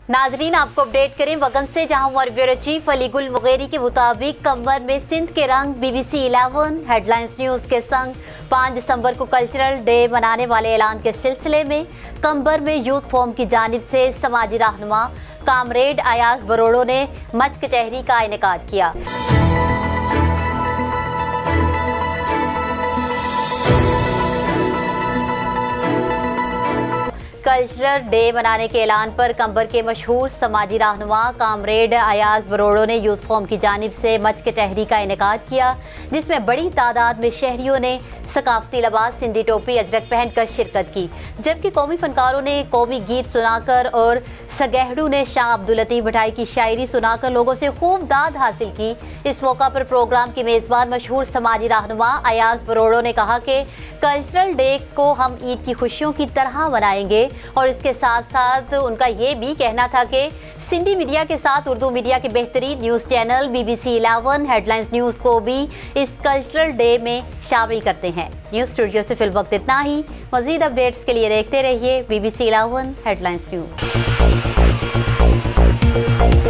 नाजरीन, आपको अपडेट करें वगन से, जहां हमारे ब्यूरो चीफ अली गुल मुगेरी के मुताबिक कंबर में सिंध के रंग। BBC 11 हेडलाइंस न्यूज़ के संग 5 दिसंबर को कल्चरल डे मनाने वाले ऐलान के सिलसिले में कंबर में यूथ फोरम की जानिब से समाजी रहनुमा कामरेड अयाज बरोड़ो ने मच कचहरी का इनेकाद किया। कल्चरल डे मनाने के ऐलान पर कंबर के मशहूर समाजी रहनुमा कामरेड अयाज बरोड़ो ने यूथ फोरम की जानिब से मच कचहरी का इनेकाद किया, जिसमें बड़ी तादाद में शहरियों ने सकाफती लिबास सिंधी टोपी अजरक पहनकर शिरकत की, जबकि कौमी फनकारों ने कौमी गीत सुनाकर और सगहड़ू ने शाह अब्दुल लतीफ भटाई की शायरी सुनाकर लोगों से खूब दाद हासिल की। इस मौका पर प्रोग्राम के मेज़बान मशहूर समाजी रहनुमा अयाज बरोड़ो ने कहा कि कल्चरल डे को हम ईद की खुशियों की तरह मनाएंगे, और इसके साथ साथ उनका ये भी कहना था कि सिंधी मीडिया के साथ उर्दू मीडिया के बेहतरीन news channel BBC 11 headlines news को भी इस कल्चरल डे में शामिल करते हैं। न्यूज़ स्टूडियो से फिल वक्त इतना ही। मज़ीद अपडेट्स के लिए देखते रहिए BBC 11 हेडलाइंस न्यूज़।